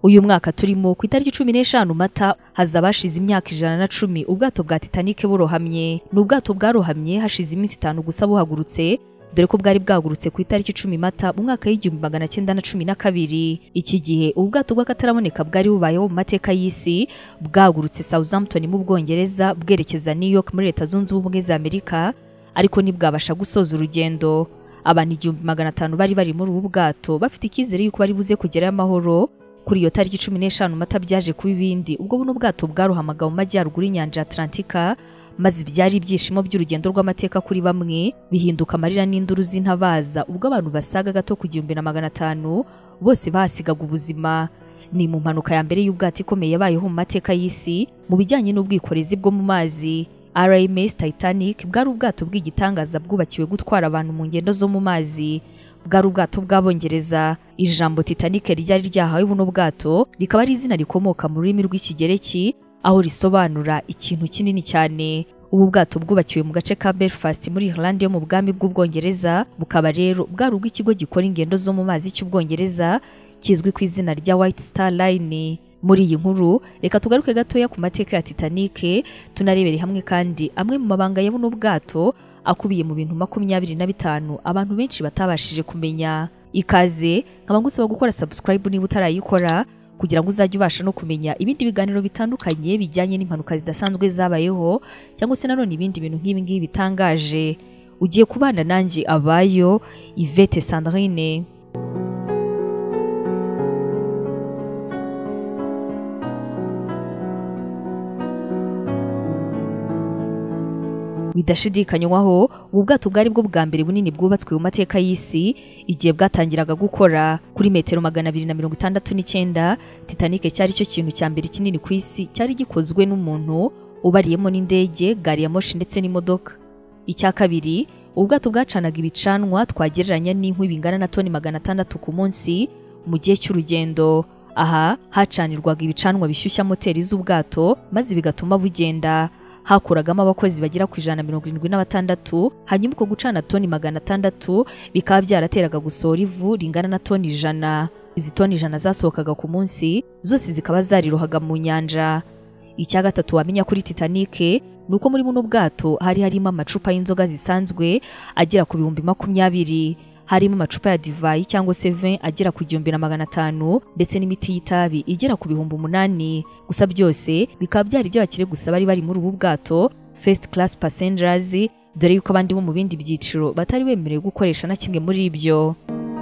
Uyu mwaka turimo ku itariki 15 Mata hazabashize imyaka 110 ubwato bwa Titanic burohamye. N'ubwato bwarohamye hashize iminsi 5 gusa buhagurutse, dore ko bwari bwagurutse ku itariki 10 Mata mu mwaka w'1912. Iki gihe ubwato bw'akataraboneka bwari bubayeho mu mateka y'isi, bwagurutse Southampton mu Bwongereza bwerekeza New York muri Leta Zunze Ubumwe za Amerika, ariko ntibwabasha gusoza urugendo. Abantu 1500 bari bari muri ubu bwato bafite ikizere yuko bari buze kugerayo amahoro. Kuri iyo tariki 15 Mata byaje kuba ibindi, ubwo buno bwato bwarohamaga mu majyaruguru y'inyanja Atlantika, maze byari ibyishimo by'urugendo rw'amateka kuri bamwe, bihinduka amarira n'induru z'intabaza ubwo abantu basaga gato ku 1500 bose bahasigaga ubuzima. Ni mu mpanuka ya mbere y'ubwato ikomeye yabayeho mu mateka y'isi mu bijyanye n'ubwikorezi bwo mu mazi. RMS Titanic bwari ubwato bw'igitangaza bwubakiwe gutwara abantu mu ngendo zo mu mazi. Bwari ubwato bw'Abongereza. Ijambo Titanic ryari ryahawe buno bwato rikaba ari izina rikomoka mu rurimi rw'Ikigereki, aho risobanura ikintu kinini cyane. Ubu bwato bwubakiwe mu gace ka Belfast muri Irlande yo mu bwami bw'Ubwongereza, bukaba rero bwari ubw'ikigo gikora ingendo zo mu mazi cy'Ubwongereza kizwi ku izina rya White Star Line. Muri iyi nkuru reka tugaruke gatoya ku mateka ya Titanic, tunarebere hamwe kandi amwe mu mabanga ya buno bwato akubiye mu bintu 25 abantu benshi batabashije kumenya. Ikaze, nkaba ngusaba gukora subscribe niba utarayikora, kugira ngo uzajye ubasha no kumenya ibindi biganiro bitandukanye bijyanye n'impanuka zidasanzwe zabayeho, cyangwa se nanone ibindi bintu nk'ibi ngibi bitangaje. Ugiye kubana nanjye Abayo Yvette Sandrine. Bidashidikanywaho ubu bwato bwari bwo bwa mbere bunini bwubatswe mu mateka y'isi. Igihe bwatangiraga gukora kuri metero 269, Titanic cyari cyo kintu cya mbere kinini ku isi cyari gikozwe n'umuntu, ubariyemo n'indege, gari ya moshi ndetse n'imodoka. Icya kabiri, ubwato bwacanaga ibicanwa twagereranya n'inkwi bingana na toni 600 ku munsi mu gihe cy'urugendo. Aha hacanirwaga ibicanwa bishyushya moteri z'ubwato maze bigatuma bugenda. Hakuragamo abakozi bagera ku 176, hanyuma uko gucana toni 600 bikaba byarateraga gusohora ivu ringana na toni 100. Izi toni 100 zasohokaga ku munsi, zose zikaba zarirohaga mu nyanja. Icya gatatu wamenya kuri Titanic nuko muri buno bwato hari harimo amacupa y'inzoga zisanzwe agera ku 20,000, harimo amacupa ya divayi cyangwa se vin agera ku 1500 ndetse n'imiti y'itabi igera ku 8,000. Gusa byose bikaba byari by'abakire gusa bari muri ubu bwato, first class passengers, dore yuko abandi bo mu bindi byiciro batari bemerewe gukoresha na kimwe muri ibyo.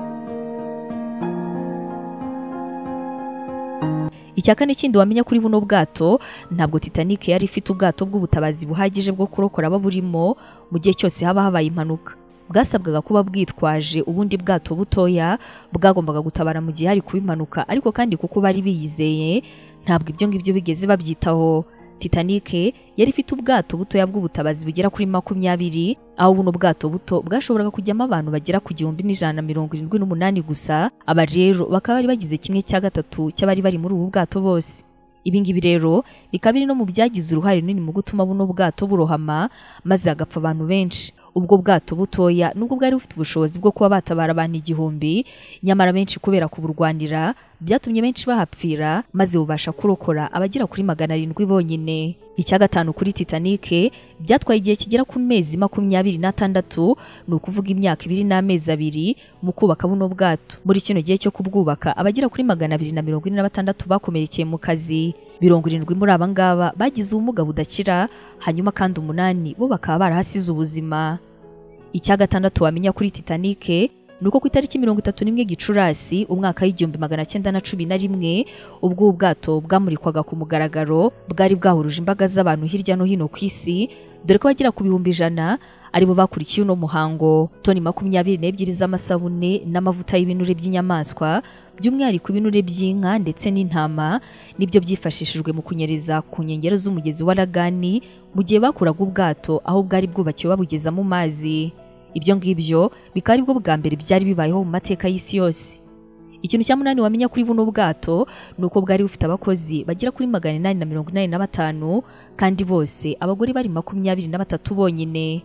Icyakane kindi wamenya kuri buno bwato, ntabwo Titanic yari ifite ubwato bw'ubutabazi buhagije bwo kurokora ababurimo mu gihe cyose haba habaye impanuka. Bwasabwaga kuba bwitwaje ubundi bwato butoya bwagombaga gutabara mu gihe hari kuba impanuka, ariko kandi kuko bari biyizeye ntabwo ibyo ngibyo bigeze babyitaho. Titanic yari ifite ubwato butoya bw'ubutabazi bugera kuri 20, aho buno bwato buto bwashoboraga kujyamo abantu bagera ku 1178 gusa. Aba rero bakaba bari bagize 1/3 cy'abari bari muri ubu bwato bose. Ibi ngibi rero bikaba biri no mu byagize uruhare runini mu gutuma buno bwato burohama maze hagapfa abantu benshi. Ubwo bwato butoya nubwo bwari bufite ubushobozi bwo kuba batabara abantu 1000, nyamara benshi kubera kuburwanira byatumye benshi bahapfira maze bubasha kurokora abagera kuri 700 bonyine. Icya gatanu kuri Titanic byatwaye igihe kigera ku mezi 26, ni ukuvuga imyaka 2 n'amezi 2 mu kubaka buno bwato. Muri kino gihe cyo kubwubaka abagera kuri 246 bakomerekeye mu kazi. 70 muri aba ngaba bagize ubumuga budakira, hanyuma kandi 8 bo bakaba barahasize ubuzima. Icya gatandatu wamenya kuri Titanic nuko ku itariki 31 Gicurasi umwaka w'1911 ubwo ubwato bwamurikwaga ku mugaragaro, bwari bwahuruje imbaga z'abantu hirya no hino ku isi, dore ko bagera ku 100,000 aribo bakurikiye uno muhango. Toni 22 z'amasabune n'amavuta y'ibinure by'inyamaswa, by'umwihariko ibinure by'inka ndetse n'intama, nibyo byifashishijwe mu kunyereza ku nkengero z'umugezi wa Lagani mu gihe bakuraga ubwato aho bwari bwubakiwe babugeza mu mazi. Ibyo ngibyo bikaba ari bwo bwa mbere byari bibayeho mu mateka y'isi yose. Ikintu cya munani wamenya kuri buno bwato nuko bwari bufite abakozi bagera kuri 885, kandi bose abagore bari 23 bonyine.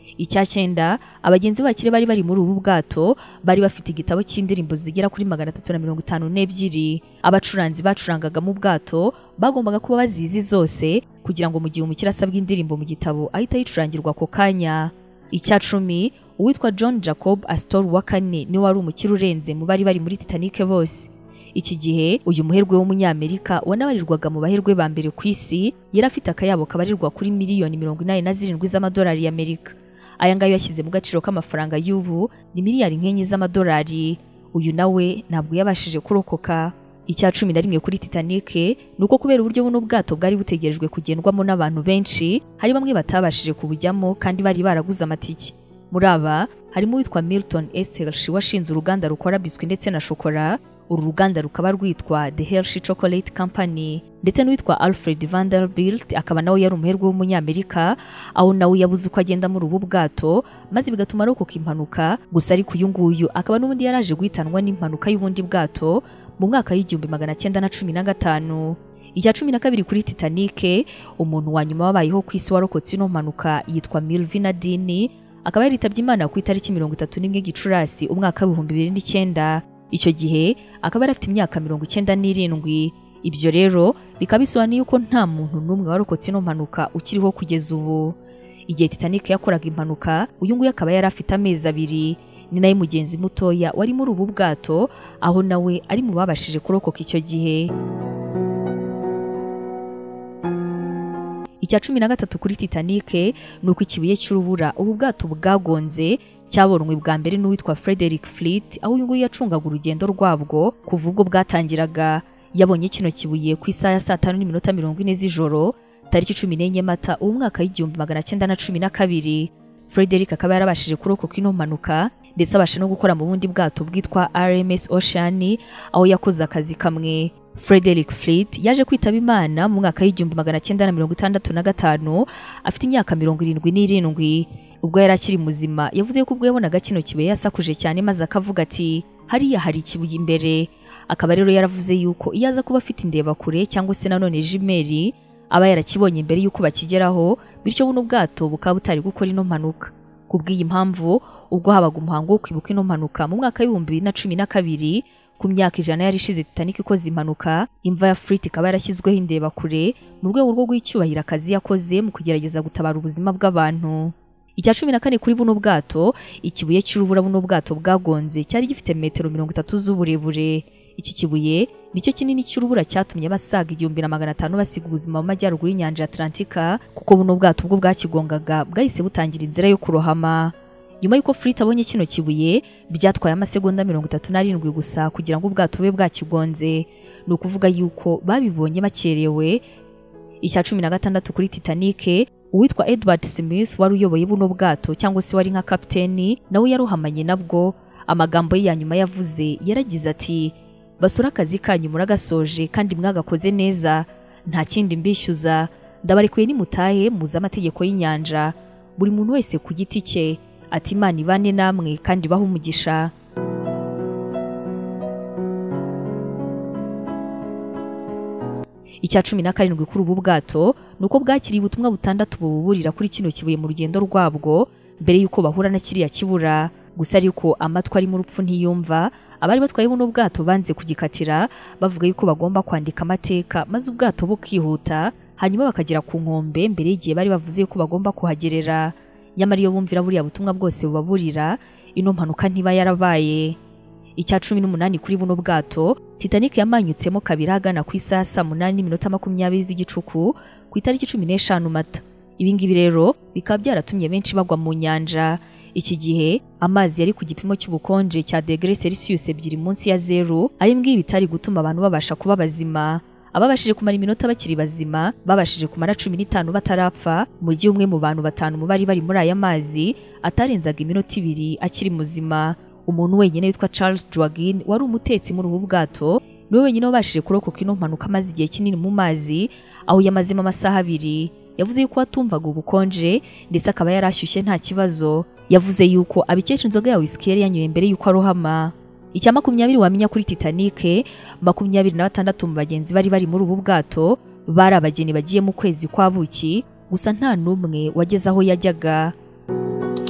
Icyakenda abagenzi bakire bari bari muri ubu bwato bari bafite igitabo cy'indirimbo zigera kuri 352. Abacuranzi bacurangaga mu bwato bagombaga kuba bazizi zose kugira ngo mu gihe umukire asabwa indirimbo mu gitabo ahita yicurangirwa ako kanya. Icya 10 uwitwa John Jacob Astor wa kane ni wari umukire urenze mu bari bari muri Titanic bose. Iki gihe uyu muherwe w'umunyamerika wanabarirwaga mu baherwe ba mbere ku isi yari afite akayabo kabarirwa kuri miliyoni 87 z'amadolari y'Amerika. Aya ngayo yashyize mu gaciro k'amafaranga y'ubu ni miliyari 9 z'amadolari. Uyu nawe ntabwo yabashije kurokoka. Icya 11 kuri Titanic nuko kubera uburyo buno bwato bwari butegerejwe kugendwamo n'abantu benshi, hari bamwe batabashije kubujyamo kandi bari baraguze amatike. Muri aba harimo uwitwa Milton S. Hershey washinze uruganda rukora biswi ndetse na shokora. Uru ruganda rukaba rwitwa The Hershey Chocolate Company, ndetse n'uwitwa Alfred Vanderbilt akaba nawe yari umuherwe w'umunyamerika, aho nawe yabuze uko agenda muri ubu bwato maze bigatuma arokoka impanuka. Gusa ariko uyu nguyu akaba n'ubundi yaraje guhitanwa n'impanuka y'ubundi bwato mu mwaka w'1915. Icya 12 kuri Titanic, umuntu wa nyuma wabayeho ku isi warokotse ino mpanuka yitwa Melvina Dean, akaba yaritabye Imana ku itariki 31 Gicurasi umwaka w'2009. Icyo gihe akaba yarafite imyaka 97. Ibyo rero bikaba bisobanuye ko nta muntu n'umwe warokotse ino mpanuka ukiriho kugeza ubu. Igihe Titanic yakoraga impanuka, uyu nguyu akaba yari afite amezi 2. Ni naye mugenzi mutoya wari muri ubu bwato, aho nawe ari mu babashije kurokoka icyo gihe. Icya 13 kuri Titanic nuko ikibuye cy'urubura ubu bwato bwagonze cyabonwe bwa mbere n'uwitwa Frederick Fleet, aho uyu nguyu yacungaga urugendo rwabwo kuva ubwo bwatangiraga. Yabonye kino kibuye ku isaha ya 5:40 z'ijoro tariki 14 Mata umwaka w'1912. Frederick akaba yarabashije kurokoka ino mpanuka ndetse abasha no gukora mu bundi bwato bwitwa RMS Ocean, aho yakoze akazi kamwe. Frederick Fleet yaje kwitaba Imana mu mwaka w'1965 afite imyaka 77. Ubwo yari akiri muzima yavuze ko ubwo yabonaga kino kibuye yasakuje cyane maze akavuga ati hariya hari ikibuye imbere. Akaba rero yaravuze yuko iyo aza kuba afite indebakure cyangwa se nanone jimeri aba yarakibonye mbere yuko bakigeraho, bityo buno bwato bukaba butari gukora ino mpanuka. Kubw'iyi mpamvu ubwo habaga umuhango wo kwibuka ino mpanuka mu mwaka w'2012 ku myaka 100 yari ishize Titanic ikoze impanuka, imva ya Fleet ikaba yarashyizweho indebakure mu rwego rwo gucyubahira akazi yakoze mu kugerageza gutabara ubuzima bw'abantu. Icya 14 kuri buno bwato, ikibuye cy'urubura buno bwato bwagonze cyari gifite metero 30 z'uburebure. Iki kibuye nicyo kinini cy'urubura cyatumye basaga 1500 basiga ubuzima mu majyaruguru y'inyanja Atlantika, kuko buno bwato ubwo bwakigongaga bwahise butangira inzira yo kurohama. Nyuma yuko Fleet abonye kino kibuye, byatwaye amasegonda 37 gusa kugira ngo ubwato bwe bwakigonze. Ni ukuvuga yuko babibonye bakerewe. Icya 16 kuri Titanic, uwitwa Edward Smith wari uyoboye buno bwato cyangwa se wari nka kapiteni, nawe yarohamanye nabwo. Amagambo ye ya nyuma yavuze yaragize ati, basura akazi kanyu muragasoje kandi mwagakoze neza, nta kindi mbishyuza, ndabarekuye nimutahe muza amategeko y'inyanja, buri muntu wese ku giti cye, ati Imana ibane namwe kandi baho umugisha. Icya 17 kuri ubu bwato nuko bwakiriye ubutumwa butandatu buburira kuri kino kibuye mu rugendo rwabwo mbere yuko bahura na kiriya kibura. Gusa ariko amatwi ari mu rupfu ntiyumva, abari batwaye buno bwato banze kugikatira bavuga yuko bagomba kwandika amateka maze ubwato bukihuta, hanyuma bakagera ku nkombe mbere y'igihe bari bavuze yuko bagomba kuhagerera. Nyamara iyo bumvira buriya butumwa bwose bubaburira, ino mpanuka ntiba yarabaye. Icya 18 kuri buno bwato, Titanic yamanyutsemo kabiri agana ku isaha 8:20 z'igicuku ku itariki 15 Mata. Ibi ngibi rero bikaba byaratumye benshi bagwa mu nyanja. Iki gihe amazi yari ku gipimo cy'ubukonje cya degrees Celsius 2 munsi ya 0, ayo ngibi bitari gutuma abantu babasha kuba bazima. Ababashije kumara iminota bakiri bazima babashije kumara 15 batarapfa, mu gihe umwe mu bantu 5 mu bari muri aya mazi atarenzaga iminota 2 akiri muzima. Umuntu wenyine witwa Charles Dragin wari umutetsi muri ubu bwato niwe wenyine wabashije kurokoka ino mpanuka maze igihe kinini mu mazi, aho yamazemo amasaha 2. Yavuze yuko atumvaga ubukonje ndetse akaba yarashyushye nta kibazo. Yavuze yuko abikesha inzoga ya whisky yari yanyoye mbere yuko arohama. Icya 20 wamenya kuri Titanic, 26 mu bagenzi bari muri ubu bwato bari abageni bagiye mu kwezi kwa buki, gusa nta numwe wageze aho yajyaga.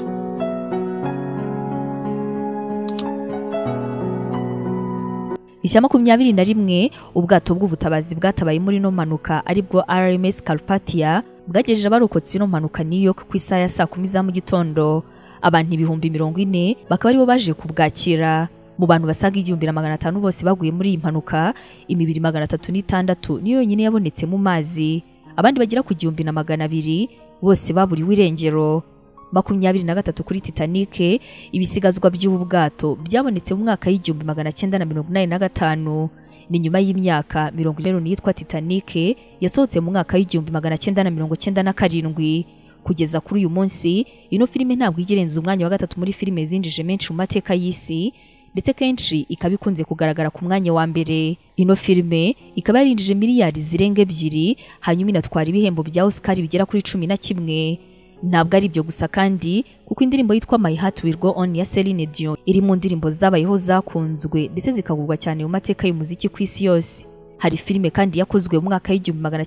icya 21 ubwato bw'ubutabazi bwatabaye muri no mpanuka aribwo RMS Carpathia bwagejeje abarokotse no mpanuka New York ku isaha ya saa 10 za mu gitondo. Abantu 40,000 bakaba aribo baje kubwakira. Mu bantu basaga 1,500 bose baguye muri iyi mpanuka, imibiri 306 niyo yonyine yabonetse mu mazi. Abandi bagera ku 1,200 bose baburiwe irengero. 23 kuri Titanic, ibisigazwa by'ubu bwato byabonetse mu mwaka w'1985. Ni nyuma y'imyaka 40 yitwa Titanic yasohotse mu mwaka w'1997. Kugeza kuri uyu munsi, ino filime ntabwo igerenza umwanya wa gatatu muri filime zinjije menshi mu mateka y'isi, ndetse kenshi ikaba ikunze kugaragara ku mwanya wa mbere. Ino filime ikaba yarinjije miliyari zirenga 2, hanyuma inatwara ibihembo bya Oscar bigera kuri 11. Ntabwo ari byo gusa kandi, kuko indirimbo yitwa My Heart Will Go On ya Celine Dion iri mu ndirimbo zabayeho zakunzwe ndetse zikagurwa cyane mu mateka y'umuziki ku isi yose. Hari filime kandi yakozwe mu mwaka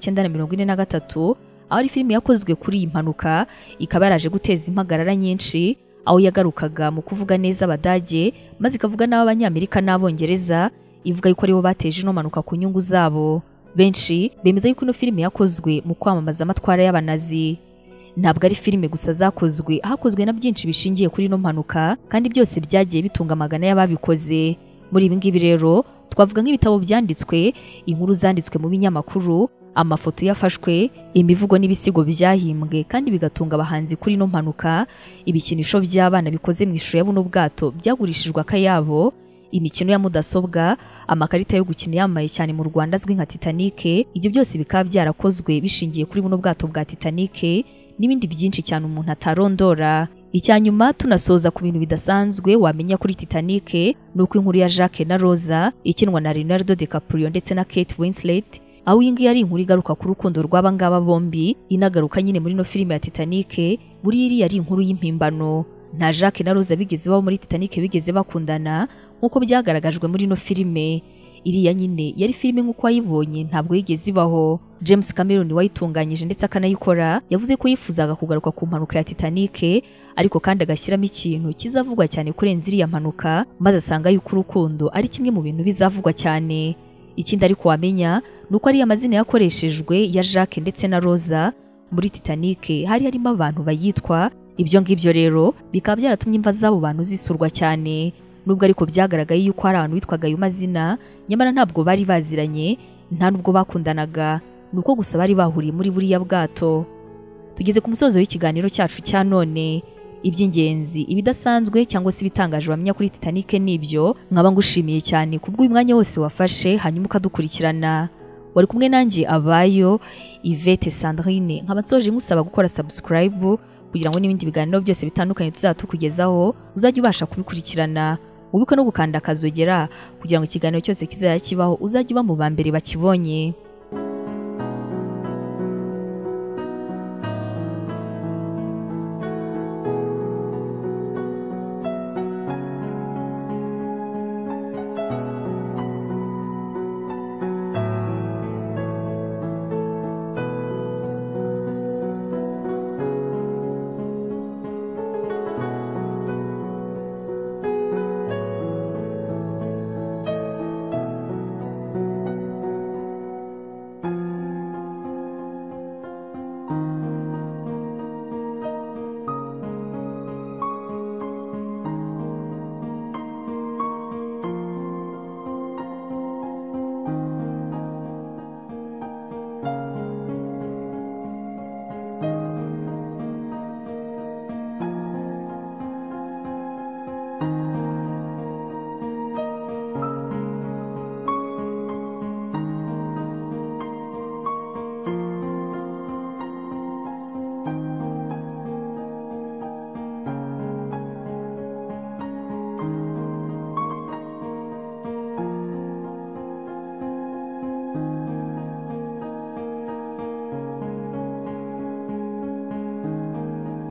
w'1943, aho ari filime yakozwe kuri iyi mpanuka, ikaba yaraje guteza impagarara nyinshi, aho yagarukaga mu kuvuga neza Abadage maze ikavuga n'Abanyamerika n'Abongereza, ivuga yuko aribo bateje ino mpanuka ku nyungu zabo. Benshi bemeza yuko ino filime yakozwe mu kwamamaza amatwara y'Abanazi. Ntabwo ari filime gusa zakozwe, hakozwe na byinshi bishingiye kuri ino mpanuka, kandi byose byagiye bitunga amagana y'ababikoze. Muri ibi ngibi rero twavuga nk'ibitabo byanditswe, inkuru zanditswe mu binyamakuru, amafoto yafashwe, imivugo n'ibisigo byahimbwe kandi bigatunga abahanzi kuri ino mpanuka, ibikinisho by'abana bikoze mu ishusho ya buno bwato byagurishijwe akayabo, imikino ya mudasobwa, amakarita yo gukina yamaye cyane mu Rwanda azwi nka Titanic. Ibyo byose bikaba byarakozwe bishingiye kuri buno bwato bwa Titanic, n'ibindi byinshi cyane umuntu atarondora. Icyanyuma tunasoza ku bintu bidasanzwe wamenya kuri Titanic, nuko inkuru ya Jack na Rose ikinwa na Leonardo DiCaprio ndetse na Kate Winslet, aho iyi ngiyi ari inkuru igaruka ku rukundo rw'aba ngaba bombi, inagaruka nyine muri no filime ya Titanic. Buri iri yari inkuru y'impimbano, nta Jack na Rose bigeze baba muri Titanic bigeze bakundana nkuko byagaragajwe muri no filime. Iriya nyine yari filime nk'uko wayibonye ntabwo yigeze ibaho. James Cameron wayitunganyije ndetse akanayikora yavuze ko yifuzaga kugaruka ku mpanuka ya Titanic, ariko kandi agashyiramo ikintu kizavugwa cyane kurenza iriya mpanuka, maze asanga yuko urukundo ari kimwe mu bintu bizavugwa cyane. Ikindi ariko wamenya nuko ari amazina yakoreshejwe ya Jack ndetse na Rose muri Titanic hari harimo abantu bayitwa. Ibyo ngibyo rero bikaba byaratumye imva z'abo bantu zisurwa cyane, nubwo ariko byagaragaye yuko hari abantu bitwaga ayo mazina, nyamara ntabwo bari baziranye, nta nubwo bakundanaga, nuko gusa bari bahuriye muri buriya bwato. Tugeze ku musozo w'ikiganiro cyacu cya none. Iby'ingenzi, ibidasanzwe cyangwa se ibitangaje wamenya kuri Titanic nibyo, nkaba ngushimiye cyane kubw'uyu mwanya wose wafashe hanyuma ukadukurikirana. Wari kumwe nanjye Abayo Yvette Sandrine, nkaba nsoje ngusaba gukora subscribe kugira ngo n'ibindi biganiro byose bitandukanye tuzatukugezaho uzajye ubasha kubikurikirana. Ubibuke no gukanda akazogera kugira ngo ikiganiro cyose kizajya kibaho uzajye uba mu bambere bakibonye.